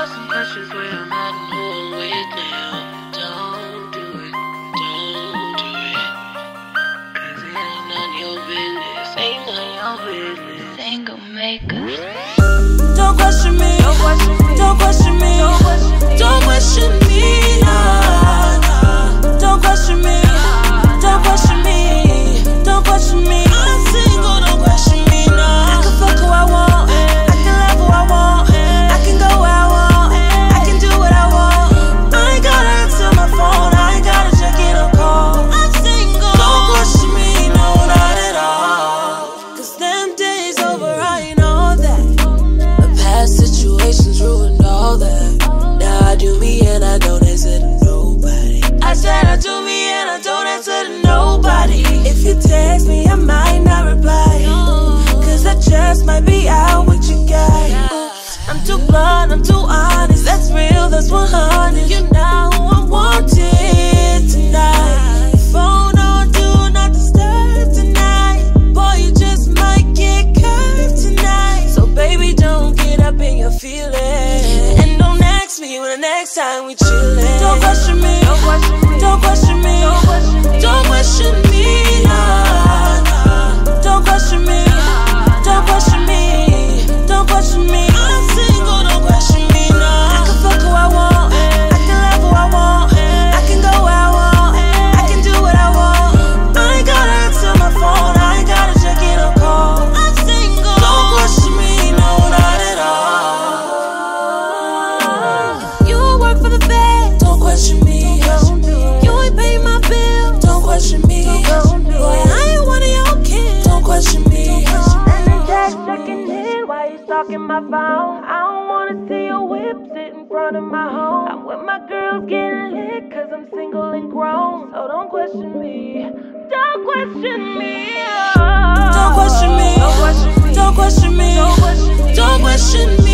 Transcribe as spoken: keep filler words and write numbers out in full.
got some questions where I'm at and who I'm with now. Don't do it, don't do it. Cause it ain't none of your business, ain't none of your business. Ain't gon' make us. Don't question me, don't question me, don't question me, don't question me, nah, nah. Don't question me, don't question me, don't question me. I'm single, don't question me, nah. I can fuck who I want, I can love who I want, I can go where I want, I can do what I want. I ain't gotta answer my phone, I ain't gotta check in on call. I'm single, don't question me, no, not at all. Cause them days over, I ain't all that. The past situations ruined all that. Now I do me and I don't answer to nobody. I said I do me and I don't answer to nobody. If you text me, I might not reply, cause I just might be out with your guy. Oops, I'm too blunt, I'm too honest. That's real, that's one hundred. You know who I wanted tonight. Phone on, do not disturb tonight. Boy, you just might get curved tonight. So baby, don't get up in your feelings, and don't ask me when the next time we chillin'. Don't question me, don't question me, don't question me, don't question me, nah, nah. Don't question me, don't question me, don't question me. I'm single, don't question me, nah. I can fuck who I want, I can love who I want, I can go where I want, I can do what I want. I ain't gotta answer my phone, I ain't gotta check in on call. I'm single, don't question me, no, not at all. You work for the Fed, don't question me. You ain't pay my bill, don't question me. Boy, I ain't one of your kids, don't question me. And the text checking in while you stalking my phone. I don't wanna see your whip sit in front of my home. I'm with my girls getting lit cause I'm single and grown. So don't question me, don't question me, oh. Don't question me, don't question me, don't question me, don't question me.